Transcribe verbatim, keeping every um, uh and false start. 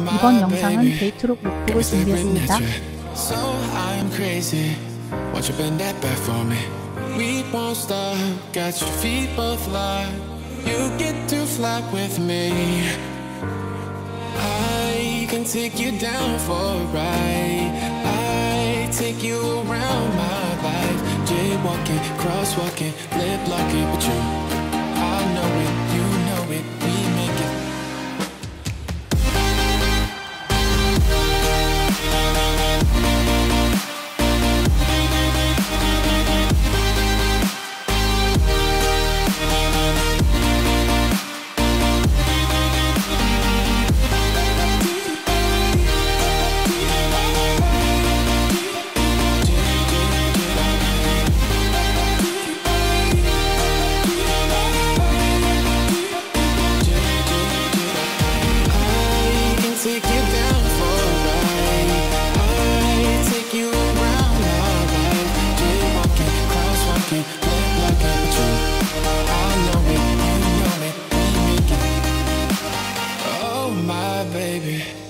이번 영상은 데이트룩 룩북을 준비했습니다. So I'm crazy. Won't you bend that back for me? We won't stop. Got your feet both locked. You get to fly with me. I can take you down for a ride. I take you around my life. Jaywalking, crosswalking, lip locking, but you, I know it, you know it. We make it. Baby